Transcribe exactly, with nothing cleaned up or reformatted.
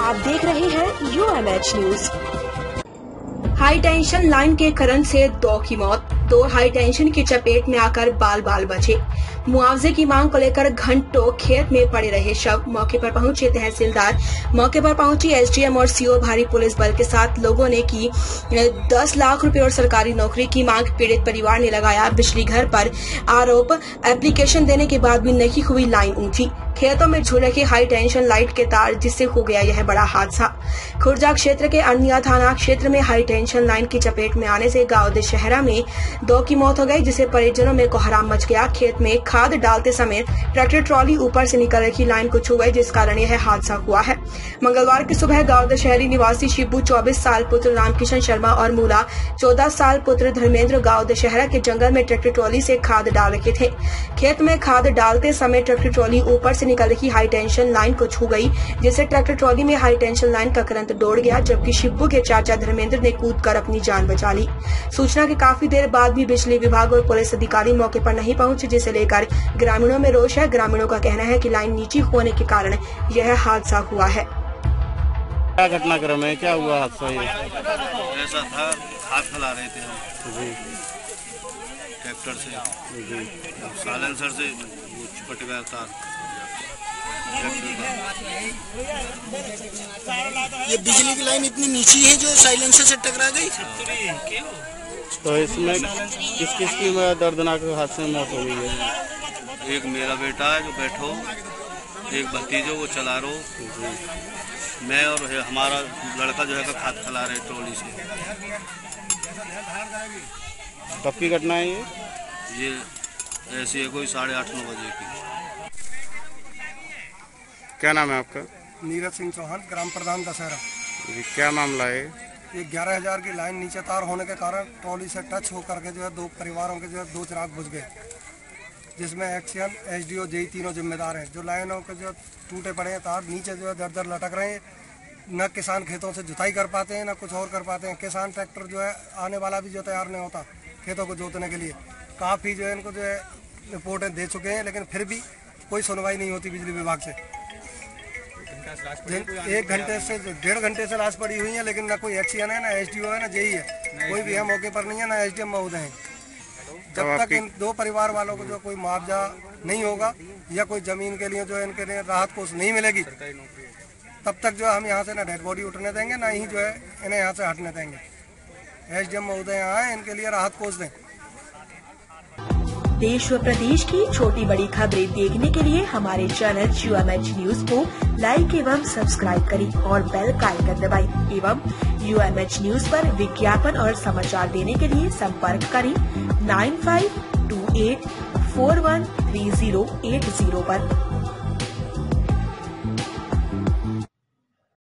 आप देख रहे हैं U M H news. High tension line के करंट से दो की मौत, दो हाई टेंशन की चपेट में आकर बाल बाल बचे। मुआवजे की मांग को लेकर घंटों खेत में पड़े रहे शव। मौके पर पहुंचे तहसीलदार, मौके पर पहुंची एस डी एम और सी ओ। भारी पुलिस बल के साथ लोगों ने की दस लाख रुपए और सरकारी नौकरी की मांग। पीड़ित परिवार ने लगाया बिजली घर पर आरोप। एप्लीकेशन देने के बाद भी नहीं हुई लाइन ऊंची। खेतों में झूल रखे हाई टेंशन लाइट के तार, जिससे हो गया यह बड़ा हादसा। खुर्जा क्षेत्र के अनिया थाना क्षेत्र में हाई टेंशन लाइन की चपेट में आने से गांव दशहरा में दो की मौत हो गई, जिससे परिजनों में कोहराम मच गया। खेत में खाद डालते समय ट्रैक्टर ट्रॉली ऊपर से निकल रखी लाइन को छू गई, जिस कारण यह हादसा हुआ है। मंगलवार की सुबह गांव दशहरी निवासी शिबू चौबीस साल पुत्र रामकिशन शर्मा और मूला चौदह साल पुत्र धर्मेंद्र गांव दशहरा के जंगल में ट्रैक्टर ट्रॉली से खाद डाल रखे थे। खेत में खाद डालते समय ट्रैक्टर ट्रॉली ऊपर से निकल रही हाई टेंशन लाइन को छू गई, जिससे ट्रैक्टर ट्रॉली में हाई टेंशन लाइन का करंट दौड़ गया, जबकि शिब्बू के चाचा धर्मेंद्र ने कूदकर अपनी जान बचा ली। सूचना के काफी देर बाद भी बिजली विभाग और पुलिस अधिकारी मौके पर नहीं पहुंचे, जिसे लेकर ग्रामीणों में रोष है। ग्रामीणों का कहना है कि लाइन नीची होने के कारण यह हादसा हुआ है। क्या घटनाक्रम है, क्या हुआ हादसा? ये ऐसा था, खाद फैला रहे थे हम जी ट्रैक्टर से जी साइलेंसर से वो चिपट गया तार। ये बिजली की लाइन इतनी नीची है जो साइलेंसर से टकरा गई। तो इसमें किस किस की दर्दनाक हादसे में मौत हो गई है? एक मेरा बेटा है जो बैठो, एक भतीजो वो चला रो, मैं और हमारा लड़का जो है का खाद फैला रहे ट्रॉली से। कब की घटना है ये? ये ऐसी है कोई साढ़े आठ नौ बजे की। क्या नाम है आपका? नीरज सिंह चौहान, ग्राम प्रधान दशहरा। जी, क्या मामला है? ये ग्यारह हजार की लाइन नीचे तार होने के कारण ट्रॉली से टच होकर के जो है दो परिवारों के जो है दो चिराग बुझ गए, जिसमें action S D O JE तीनों जिम्मेदार हैं। जो लाइनों के जो टूटे पड़े हैं तार नीचे जो है दर दर लटक रहे हैं। न किसान खेतों से जुताई कर पाते हैं, न कुछ और कर पाते हैं। किसान ट्रैक्टर जो है आने वाला भी जो तैयार नहीं होता खेतों को जोतने के लिए। काफ़ी जो है इनको जो है रिपोर्टें दे चुके हैं, लेकिन फिर भी कोई सुनवाई नहीं होती बिजली विभाग से। एक घंटे से डेढ़ घंटे से लाश पड़ी हुई है, लेकिन ना कोई एक्शन है, ना एस डी ओ है, ना जेई है। कोई भी है मौके पर नहीं है, ना एस डी एम महोदय हैं। जब तक इन दो परिवार वालों को जो कोई मुआवजा नहीं होगा या कोई जमीन के लिए जो है इनके लिए राहत कोष नहीं मिलेगी, तब तक जो हम यहाँ से ना डेड बॉडी उठने देंगे, ना ही जो है इन्हें यहाँ से हटने देंगे। एस डी एम महोदय यहाँ है, इनके लिए राहत कोष दें। देश व प्रदेश की छोटी बड़ी खबरें देखने के लिए हमारे channel U M H news को लाइक एवं सब्सक्राइब करें और बेल का आइकन दबाएं। एवं यू एम एच न्यूज पर विज्ञापन और समाचार देने के लिए संपर्क करें nine five two eight four one three zero eight zero पर।